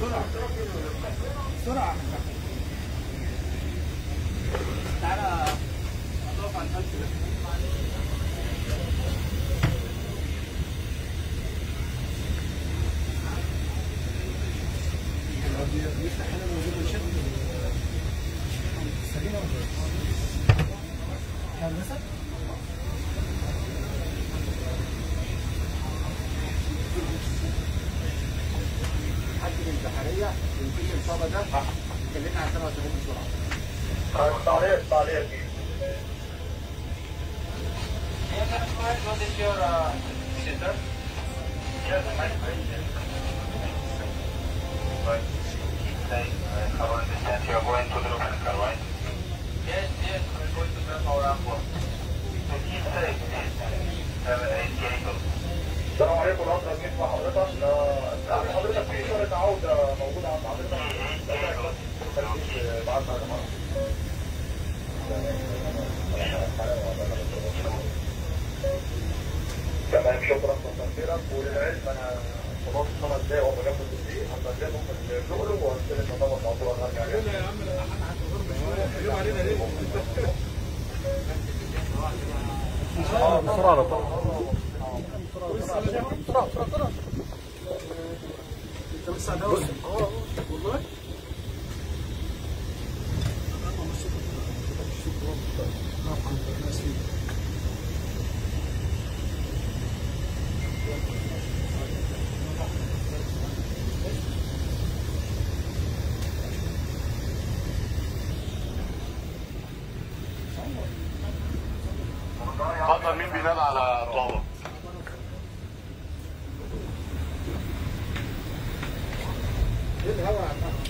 بسرعة بسرعة. تعالى اضاف على الفلس ده. يفتح هنا موجود الشكل السليمة هندسة. حجم البحرية يمكن الإصابة ده اتكلمنا عن 77 بسرعة. تعليق What is your sister? Yes, my friend. Right. I understand you are going to the local, right? Yes, we're going to grab our airport. So keep safe, please. Have a nice day. السلام عليكم ورحمة الله وبركاته. حضرتك في إشارة عودة موجودة عند حضرتك. بعتها يا جماعة. تمام شكرا لتقديرك وللعلم أنا خلاص 5 دقايق وأبقى جنب التسجيل هنبدلهم في الشغل وهنستلم نظام الموضوع ونرجع يعني. يا عم لا احنا هنتغرب علينا ليه؟ بسرعة بسرعة انت بس على الهواء والله اتفضل. مين بينام على طاوله؟ ايه الهوا يا عم؟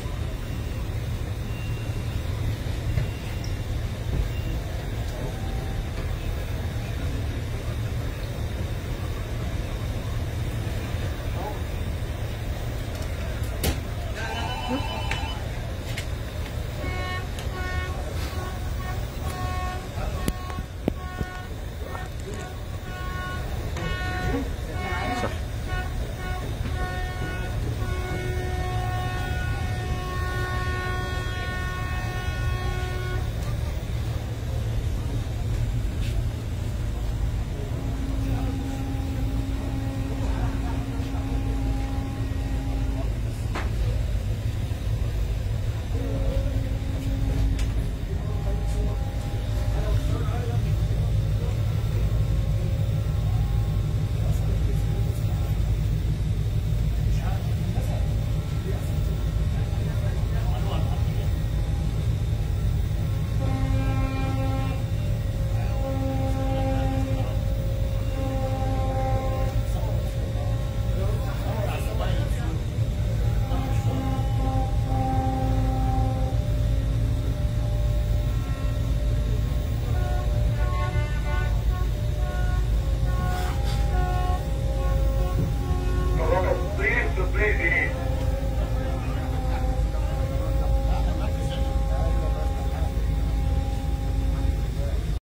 Please